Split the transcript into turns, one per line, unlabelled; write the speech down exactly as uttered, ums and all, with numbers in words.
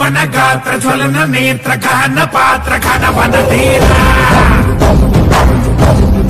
యౌవన గాత్ర జ్వలన నేత్ర గహన పాత్ర ఘన వన ధీర